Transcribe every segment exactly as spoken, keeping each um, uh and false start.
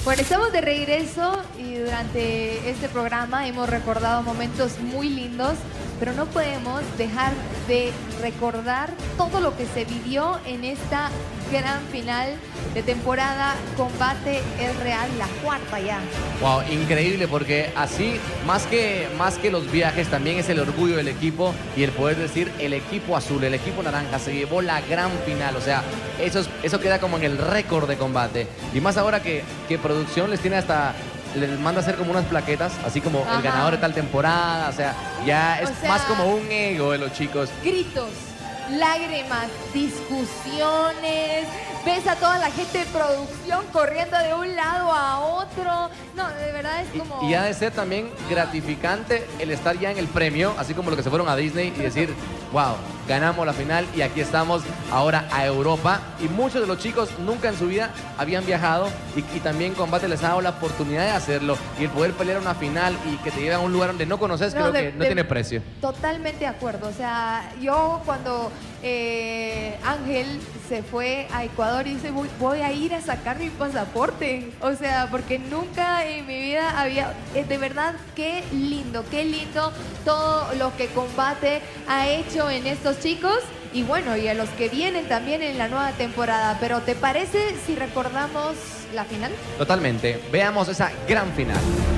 Bueno, estamos de regreso y durante este programa hemos recordado momentos muy lindos, pero no podemos dejar de recordar todo lo que se vivió en esta gran final de temporada Combate es Real, la cuarta ya. Wow, increíble, porque así, más que, más que los viajes, también es el orgullo del equipo y el poder decir el equipo azul, el equipo naranja se llevó la gran final. O sea, eso, es, eso queda como en el récord de Combate. Y más ahora que, que producción les tiene hasta... les manda a hacer como unas plaquetas, así como Ajá. el ganador de tal temporada. O sea, ya es o sea, más como un ego de los chicos. Gritos, lágrimas, discusiones, ves a toda la gente de producción corriendo de un lado a otro. No, de verdad es como... Y, y ha de ser también gratificante el estar ya en el premio, así como los que se fueron a Disney y decir, wow, ganamos la final y aquí estamos ahora a Europa. Y muchos de los chicos nunca en su vida habían viajado y, y también Combate les ha dado la oportunidad de hacerlo. Y el poder pelear una final y que te lleven a un lugar donde no conoces, no, creo de, que no de, tiene precio. Totalmente de acuerdo. O sea, yo cuando eh, Ángel se fue a Ecuador y dice, voy, voy a ir a sacar mi pasaporte. O sea, porque nunca en mi vida había... Eh, de verdad, qué lindo, qué lindo todo lo que Combate ha hecho en estos chicos. Y bueno, y a los que vienen también en la nueva temporada. Pero ¿te parece si recordamos la final? Totalmente. Veamos esa gran final.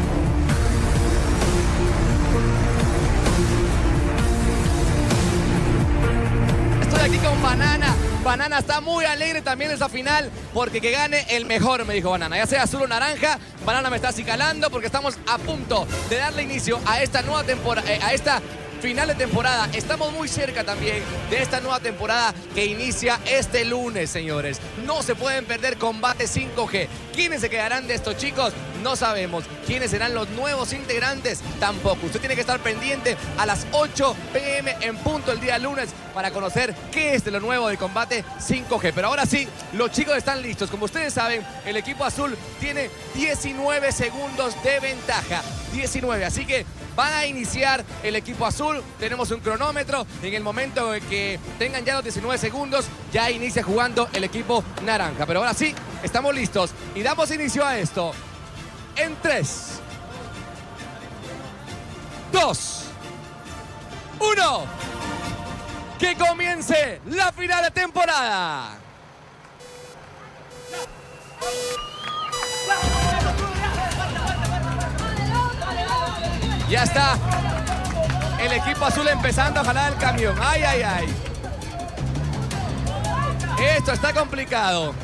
Estoy aquí con Banana. Banana está muy alegre también de esa final porque que gane el mejor, me dijo Banana. Ya sea azul o naranja, Banana me está acicalando porque estamos a punto de darle inicio a esta nueva temporada, eh, a esta final de temporada. Estamos muy cerca también de esta nueva temporada que inicia este lunes, señores. No se pueden perder Combate cinco G. ¿Quiénes se quedarán de estos chicos? No sabemos. ¿Quiénes serán los nuevos integrantes? Tampoco. Usted tiene que estar pendiente a las ocho p m en punto el día lunes para conocer qué es de lo nuevo de Combate cinco G. Pero ahora sí, los chicos están listos. Como ustedes saben, el equipo azul tiene diecinueve segundos de ventaja. diecinueve, así que van a iniciar el equipo azul. Tenemos un cronómetro. En el momento en que tengan ya los diecinueve segundos, ya inicia jugando el equipo naranja. Pero ahora sí, estamos listos y damos inicio a esto. En tres, dos, uno. Que comience la final de temporada. Ya está el equipo azul empezando a jalar el camión. Ay, ay, ay. Esto está complicado.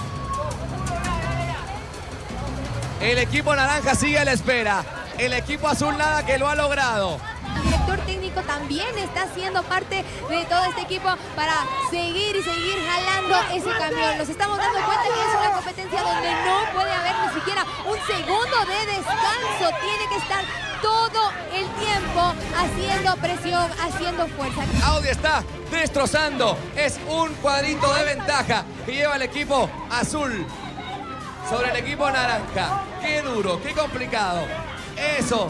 El equipo naranja sigue a la espera. El equipo azul nada que lo ha logrado. El director técnico también está siendo parte de todo este equipo para seguir y seguir jalando ese camión. Nos estamos dando cuenta que es una competencia donde no puede haber ni siquiera un segundo de descanso. Tiene que estar todo el tiempo haciendo presión, haciendo fuerza. Audi está destrozando. Es un cuadrito de ventaja que lleva el equipo azul sobre el equipo naranja. Qué duro, qué complicado. Eso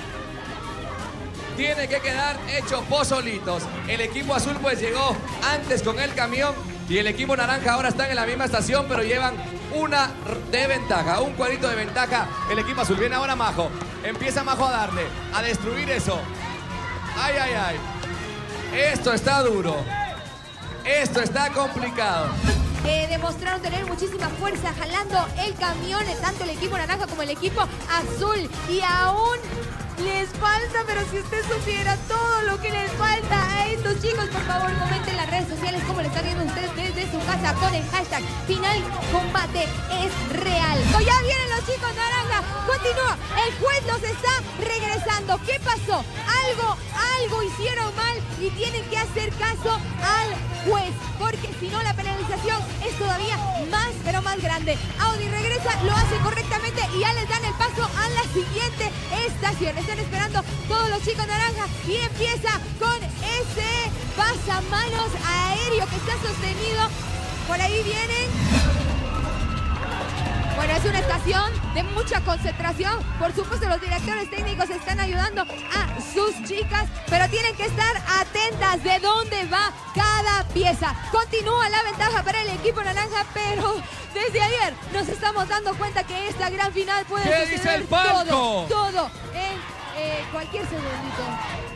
tiene que quedar hecho pozolitos. El equipo azul pues llegó antes con el camión y el equipo naranja ahora están en la misma estación, pero llevan una de ventaja, un cuadrito de ventaja. El equipo azul viene ahora Majo. Empieza Majo a darle, a destruir eso. Ay, ay, ay. Esto está duro. Esto está complicado. Eh, demostraron tener muchísima fuerza jalando el camión, tanto el equipo naranja como el equipo azul. Y aún les falta, pero si usted supiera todo lo que les falta a estos chicos, por favor, comenten en las redes sociales cómo le están viendo ustedes desde su casa con el hashtag Final Combate es Real. O ya vienen los chicos naranja, continúa, el juez los está regresando. ¿Qué pasó? Algo, algo hicieron mal y tienen que hacer caso al juez, porque si no la penalización es todavía más, pero más grande. Audi regresa, lo hace correctamente y ya les dan el paso a la siguiente estación. Están esperando todos los chicos naranja y empieza con ese pasamanos aéreo que está sostenido. Por ahí vienen. Bueno, es una estación de mucha concentración. Por supuesto, los directores técnicos están ayudando a sus chicas, pero tienen que estar atentas de dónde va cada pieza. Continúa la ventaja para el equipo naranja, pero desde ayer nos estamos dando cuenta que esta gran final puede ¿Qué suceder dice el palco? todo, todo en eh, cualquier segundito.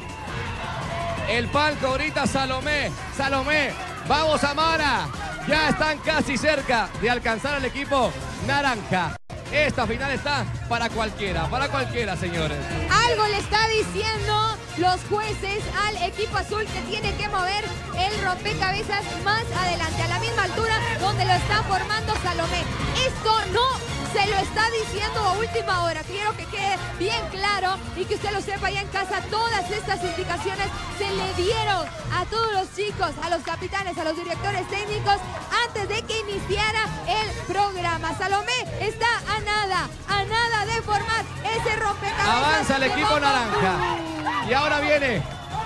El palco ahorita, Salomé, Salomé, vamos Amara, ya están casi cerca de alcanzar al equipo naranja. Esta final está para cualquiera, para cualquiera, señores. Algo le está diciendo los jueces al equipo azul que tiene que mover el rompecabezas más adelante, a la misma altura donde lo está formando Salomé. Esto no se lo está diciendo a última hora. Quiero que quede bien claro y que usted lo sepa ya en casa. Todas estas indicaciones se le dieron a todos los chicos, a los capitanes, a los directores técnicos antes de que iniciara el programa. Salomé está a nada, a nada de formar ese rompecabezas. Avanza el equipo naranja. Y ahora viene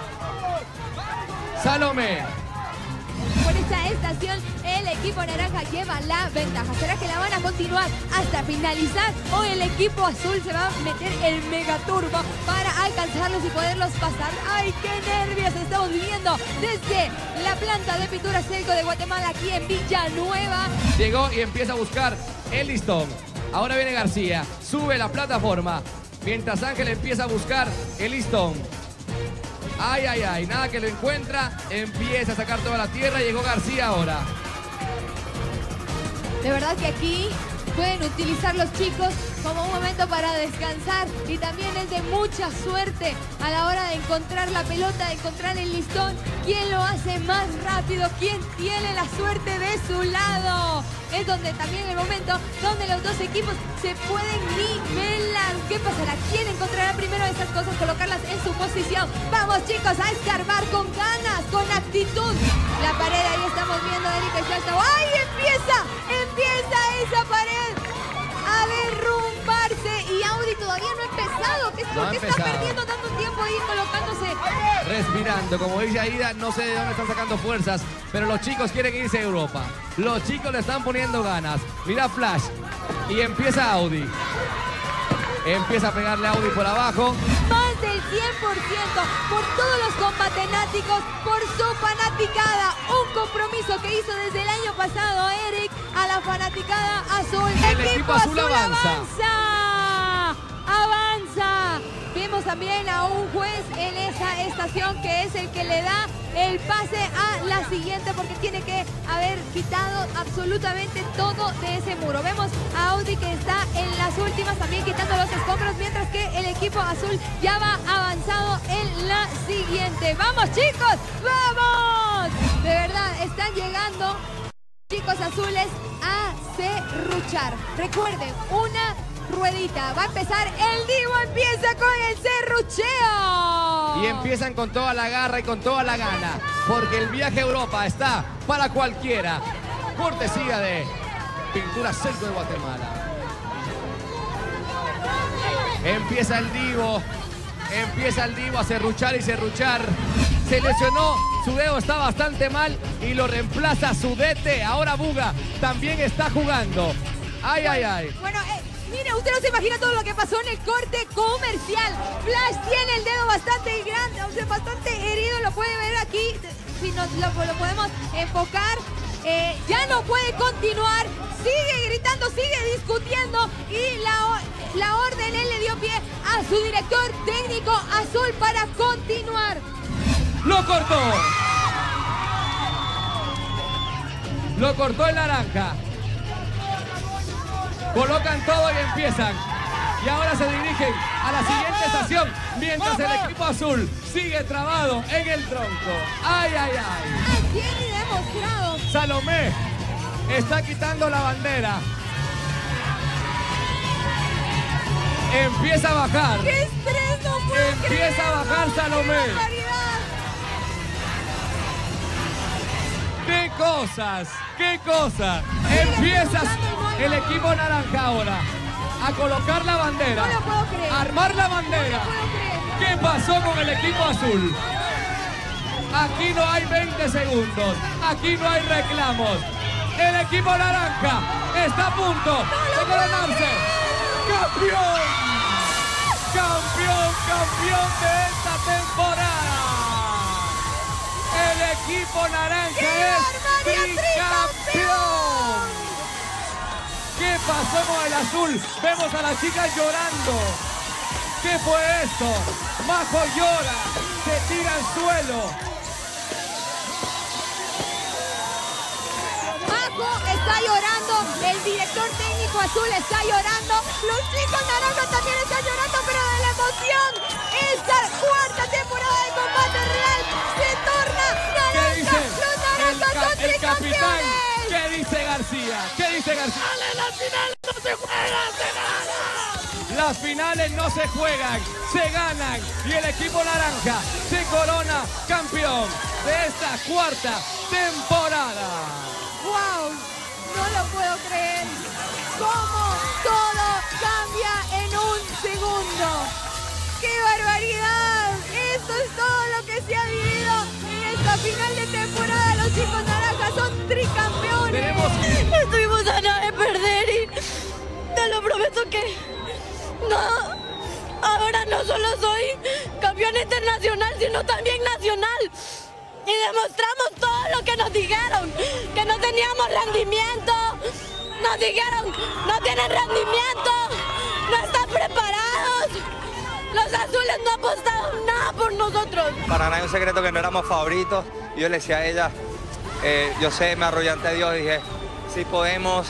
Salomé. Por esta estación, el equipo naranja lleva la ventaja. ¿Será que la van a continuar hasta finalizar? O el equipo azul se va a meter el megaturbo para alcanzarlos y poderlos pasar. ¡Ay, qué nervios estamos viviendo desde la planta de pintura Selco de Guatemala aquí en Villanueva! Llegó y empieza a buscar el listón. Ahora viene García, sube la plataforma. Mientras Ángel empieza a buscar el listón. Ay, ay, ay, nada que lo encuentra. Empieza a sacar toda la tierra. Llegó García ahora. De verdad que aquí pueden utilizar los chicos como un momento para descansar y también es de mucha suerte a la hora de encontrar la pelota, de encontrar el listón. ¿Quién lo hace más rápido? ¿Quién tiene la suerte de su lado? Es donde también el momento donde los dos equipos se pueden nivelar. ¿Qué pasará? ¿Quién encontrará primero esas cosas? Colocarlas en su posición. Vamos chicos a escarbar con ganas, con actitud. La pared ahí estamos viendo a Erika Shalta. ¡Ay! Empieza, empieza esa pared a derrumbarse y Audi todavía no ha empezado. ¿Qué, No ¿Por ha qué está empezado. perdiendo tanto tiempo ahí colocándose? Respirando, como dice Aida, no sé de dónde están sacando fuerzas, pero los chicos quieren irse a Europa. Los chicos le están poniendo ganas. Mira Flash y empieza Audi. Empieza a pegarle a Audi por abajo. Más del cien por ciento por todos los combatenáticos, por su fanaticada. Un compromiso que hizo desde el año pasado Eric a la fanaticada azul. El equipo azul avanza. avanza. Avanza. Vemos también a un juez en esa estación que es el que le da el pase a la siguiente porque tiene que haber quitado absolutamente todo de ese muro. Vemos a Audi que está en las últimas también quitando los escombros, mientras que el equipo azul ya va avanzado en la siguiente. ¡Vamos chicos! ¡Vamos! De verdad, están llegando chicos azules a serruchar. Recuerden, una ruedita. Va a empezar el Divo, empieza con el serrucheo. Y empiezan con toda la garra y con toda la gana, porque el viaje a Europa está para cualquiera. Cortesía de Pintura Selco de Guatemala. Empieza el Divo, empieza el Divo a serruchar y serruchar. Se lesionó, su dedo está bastante mal y lo reemplaza Sudete. Ahora Buga también está jugando. Ay, ay, ay. Bueno, eh, mire, usted no se imagina todo lo que pasó en el corte comercial. Flash tiene el dedo bastante grande, o sea, bastante herido, lo puede ver aquí. Si nos lo, lo podemos enfocar. Eh, ya no puede continuar, sigue gritando, sigue discutiendo y la, la orden él le dio pie a su director técnico azul para continuar. ¡Lo cortó! Lo cortó el naranja. Colocan todo y empiezan. Y ahora se dirigen a la siguiente estación, mientras el equipo azul sigue trabado en el tronco. ¡Ay, ay, ay! Aquí ni demostrado. Salomé está quitando la bandera. Empieza a bajar. ¡Qué estrés! No puedo Empieza a bajar Salomé. ¡Qué barbaridad! ¡Qué cosas! ¡Qué cosas! Empieza el equipo naranja ahora a colocar la bandera. No lo puedo creer. A armar la bandera. No lo puedo creer. ¿Qué pasó con el equipo azul? Aquí no hay veinte segundos. Aquí no hay reclamos. El equipo naranja está a punto de coronarse campeón. Campeón, campeón de esta temporada. El equipo naranja es tricampeón. ¿Qué pasó con el azul? Vemos a las chicas llorando. ¿Qué fue esto? Majo llora, se tira al suelo. Majo está llorando, el director técnico azul está llorando, los chicos naranjas también están llorando, pero de la emoción. Esta cuarta temporada de Combate Real se torna naranja. Los naranjas son tricampeones. ¿Qué dice García? ¿Qué dice García? Las finales no se juegan, se ganan. Las finales no se juegan, se ganan. Y el equipo naranja se corona campeón de esta cuarta temporada. ¡Wow! No lo puedo creer. Cómo todo cambia en un segundo. ¡Qué barbaridad! Esto es todo lo que se ha vivido en esta final de temporada. Los chicos naranjas son tricampeones. Tenemos... Estuvimos a nada de perder y te lo prometo que no, ahora no solo soy campeona internacional, sino también nacional. Y demostramos todo lo que nos dijeron, que no teníamos rendimiento. Nos dijeron, no tienen rendimiento, no están preparados. Los azules no apostaron nada por nosotros. Para nadie un secreto que no éramos favoritos. Yo le decía a ella, eh, yo sé, me arrollé ante Dios, dije, sí podemos.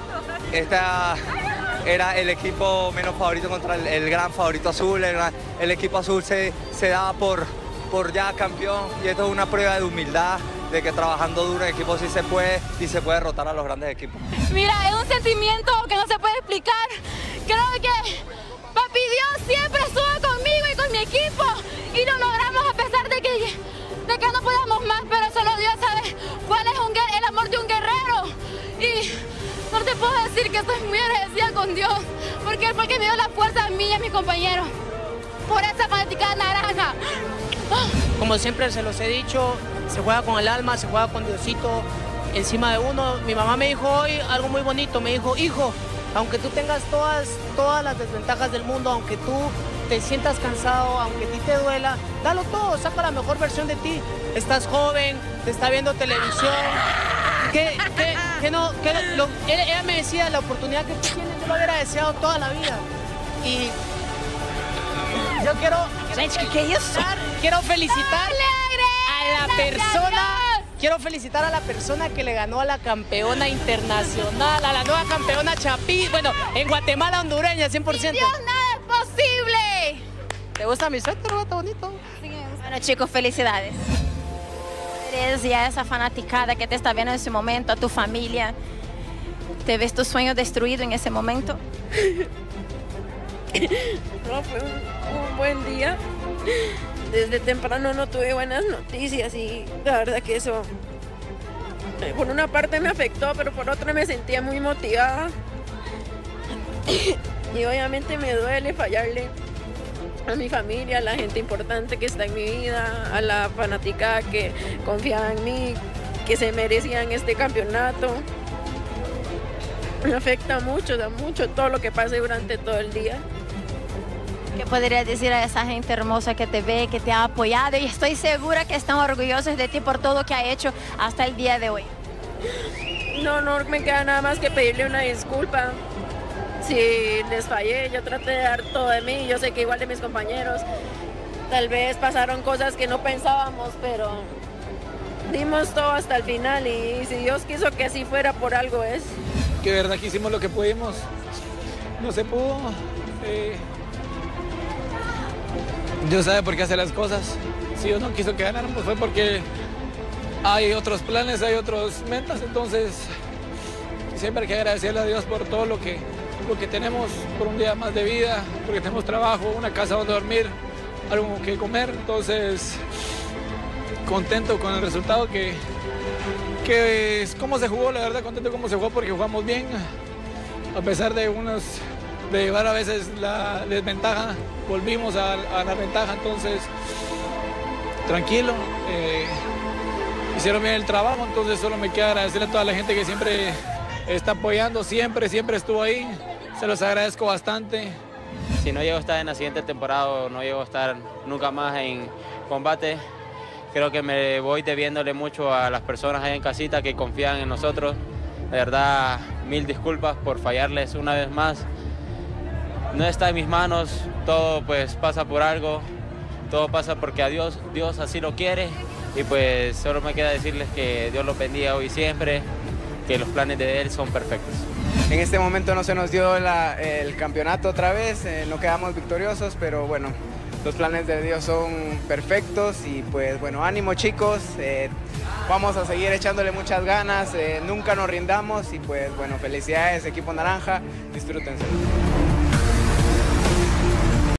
Esta era el equipo menos favorito contra el, el gran favorito azul. El, el equipo azul se, se daba por, por ya campeón y esto es una prueba de humildad, de que trabajando duro el equipo sí se puede y se puede derrotar a los grandes equipos. Mira, es un sentimiento que no se puede explicar. Creo que Papi Dios siempre estuvo conmigo y con mi equipo y lo logramos a pesar de que, de que no podíamos más, pero solo Dios sabe cuál es un, el amor de un guerrero. Y no te puedo decir que estoy muy agradecida con Dios, porque Él fue el que me dio la fuerza a mí y a mis compañeros por esa fanaticada naranja. Como siempre se los he dicho, se juega con el alma, se juega con Diosito encima de uno. Mi mamá me dijo hoy algo muy bonito, me dijo, hijo, aunque tú tengas todas, todas las desventajas del mundo, aunque tú te sientas cansado, aunque a ti te duela, dalo todo, saca la mejor versión de ti. Estás joven, te está viendo televisión, que, que, que no, que lo, ella me decía, la oportunidad que tú tienes, yo lo hubiera deseado toda la vida. Y yo quiero, quiero felicitar, quiero felicitar a la persona, quiero felicitar a la persona que le ganó a la campeona internacional, a la nueva campeona Chapí, bueno, en Guatemala hondureña, cien por ciento. Dios, nada es posible. ¿Te gusta mi suéter? Está bonito. Sí, bueno, chicos, felicidades. Eres ya esa fanaticada que te está viendo en ese momento, a tu familia. ¿Te ves tu sueño destruido en ese momento? No, fue un, un buen día. Desde temprano no tuve buenas noticias y la verdad que eso eh, por una parte me afectó, pero por otra me sentía muy motivada. Y obviamente me duele fallarle a mi familia, a la gente importante que está en mi vida, a la fanática que confiaba en mí, que se merecían este campeonato. Me afecta mucho, da mucho todo lo que pase durante todo el día. ¿Qué podrías decir a esa gente hermosa que te ve, que te ha apoyado? Y estoy segura que están orgullosos de ti por todo lo que ha hecho hasta el día de hoy. No, no me queda nada más que pedirle una disculpa. Si les fallé, yo traté de dar todo de mí. Yo sé que igual de mis compañeros, tal vez pasaron cosas que no pensábamos, pero dimos todo hasta el final. Y si Dios quiso que así fuera, por algo es. Que de verdad que hicimos lo que pudimos. No se pudo. Eh... Dios sabe por qué hace las cosas. Si Dios no quiso que ganáramos fue porque hay otros planes, hay otras metas. Entonces siempre hay que agradecerle a Dios por todo lo que, lo que tenemos, por un día más de vida, porque tenemos trabajo, una casa donde dormir, algo que comer. Entonces contento con el resultado que, que es cómo se jugó, la verdad contento cómo se jugó porque jugamos bien, a pesar de unos... de llevar a veces la desventaja, volvimos a, a la ventaja, entonces tranquilo, eh, y hicieron bien el trabajo, entonces solo me queda agradecerle a toda la gente que siempre está apoyando, siempre, siempre estuvo ahí. Se los agradezco bastante. Si no llego a estar en la siguiente temporada o no llego a estar nunca más en combate, creo que me voy debiéndole mucho a las personas ahí en casita que confían en nosotros. De verdad, mil disculpas por fallarles una vez más. No está en mis manos, todo pues pasa por algo, todo pasa porque a Dios, Dios así lo quiere. Y pues solo me queda decirles que Dios los bendiga hoy y siempre, que los planes de Él son perfectos. En este momento no se nos dio la, el campeonato otra vez, eh, no quedamos victoriosos, pero bueno, los planes de Dios son perfectos y pues bueno, ánimo chicos, eh, vamos a seguir echándole muchas ganas, eh, nunca nos rindamos y pues bueno, felicidades equipo naranja, disfrútense.